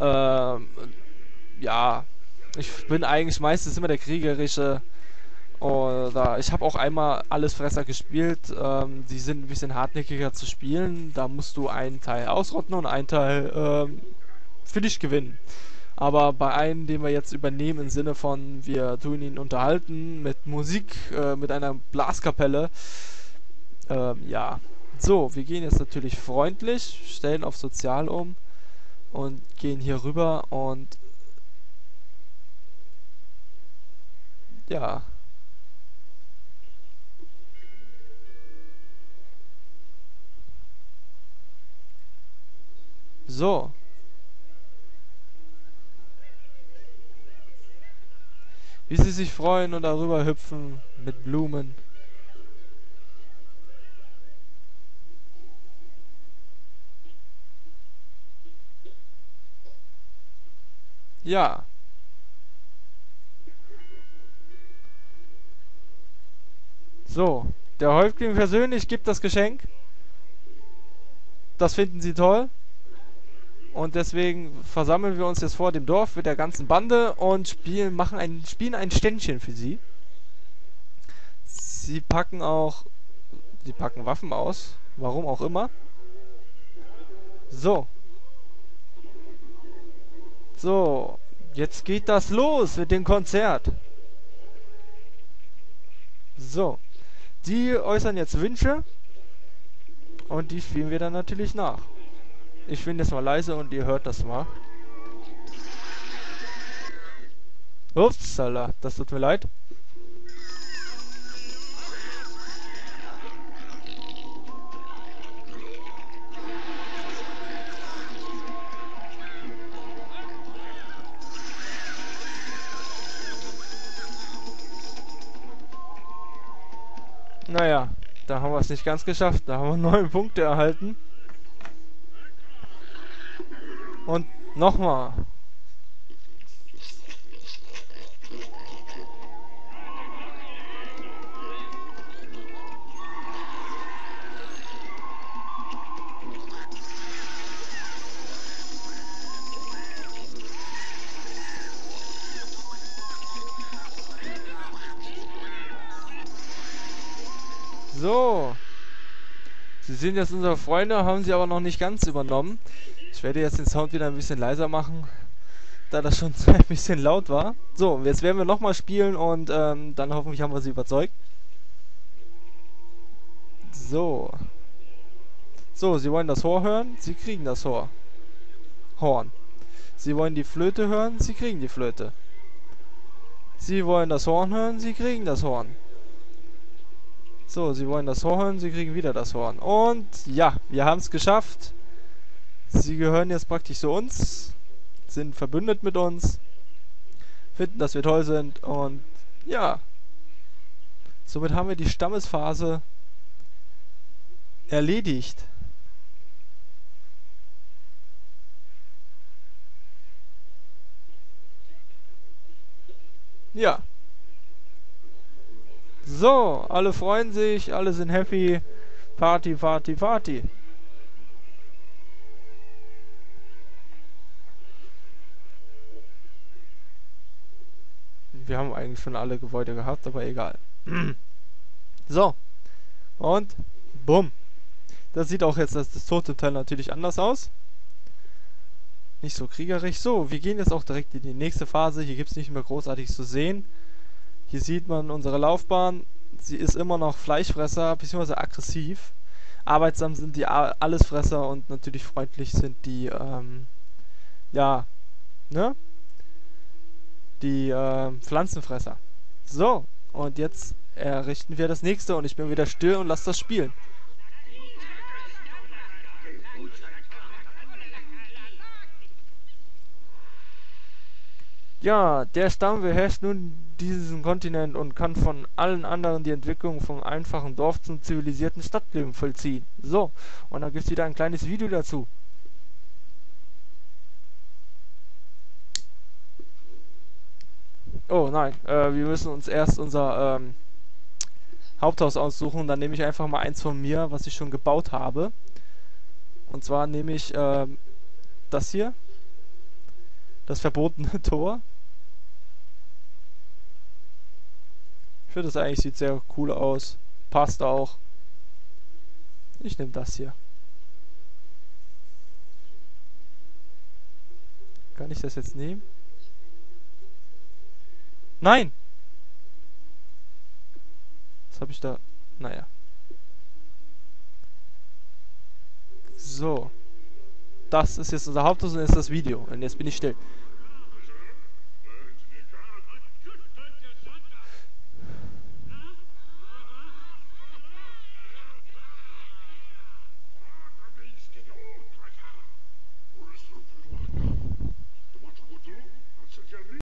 Ähm, ja, ich bin eigentlich meistens immer der Kriegerische. Oder ich habe auch einmal Allesfresser gespielt. Die sind ein bisschen hartnäckiger zu spielen. Da musst du einen Teil ausrotten und einen Teil für dich gewinnen. Aber bei einem, den wir jetzt übernehmen, im Sinne von, wir tun ihn unterhalten mit Musik, mit einer Blaskapelle, ja. So, wir gehen jetzt natürlich freundlich, stellen auf Sozial um und gehen hier rüber und ja. So, wie sie sich freuen und darüber hüpfen mit Blumen. Ja, so. Der Häuptling persönlich gibt das Geschenk. Das finden sie toll. Und deswegen versammeln wir uns jetzt vor dem Dorf mit der ganzen Bande und spielen ein Ständchen für sie. Sie packen Waffen aus. Warum auch immer. So, so. Jetzt geht das los mit dem Konzert. So. Die äußern jetzt Wünsche und die spielen wir dann natürlich nach. Ich bin jetzt mal leise und ihr hört das mal. Upsala, das tut mir leid. Naja, da haben wir es nicht ganz geschafft. Da haben wir 9 Punkte erhalten. Und nochmal. So. Sie sind jetzt unsere Freunde, haben sie aber noch nicht ganz übernommen. Ich werde jetzt den Sound wieder ein bisschen leiser machen, da das schon ein bisschen laut war. So, jetzt werden wir nochmal spielen und dann hoffentlich haben wir sie überzeugt. So. So, Sie wollen das Horn hören? Sie kriegen das Horn. Sie wollen die Flöte hören? Sie kriegen die Flöte. Sie wollen das Horn hören? Sie kriegen das Horn. So, Sie wollen das Horn hören? Sie kriegen wieder das Horn. Und ja, wir haben es geschafft. Sie gehören jetzt praktisch zu uns, sind verbündet mit uns, finden, dass wir toll sind und ja, somit haben wir die Stammesphase erledigt. Ja, so, alle freuen sich, alle sind happy. Party, Party, Party. Wir haben eigentlich schon alle Gebäude gehabt, aber egal. So, und bumm. Das sieht auch jetzt das Totemteil natürlich anders aus. Nicht so kriegerisch. So, wir gehen jetzt auch direkt in die nächste Phase. Hier gibt es nicht mehr großartig zu sehen. Hier sieht man unsere Laufbahn. Sie ist immer noch Fleischfresser, bzw. aggressiv. Arbeitsam sind die Allesfresser und natürlich freundlich sind die, ja, ne? Die Pflanzenfresser. So, und jetzt errichten wir das nächste und ich bin wieder still und lasse das spielen. Ja, der Stamm beherrscht nun diesen Kontinent und kann von allen anderen die Entwicklung vom einfachen Dorf zum zivilisierten Stadtleben vollziehen. So, und dann gibt es wieder ein kleines Video dazu. Oh nein, wir müssen uns erst unser Haupthaus aussuchen. Dann nehme ich einfach mal eins von mir, was ich schon gebaut habe. Und zwar nehme ich das hier. Das verbotene Tor. Ich finde, das eigentlich sieht sehr cool aus. Passt auch. Ich nehme das hier. Kann ich das jetzt nehmen? Nein! Was habe ich da? Naja. So. Das ist jetzt unser Haupthaus und jetzt das Video. Und jetzt bin ich still.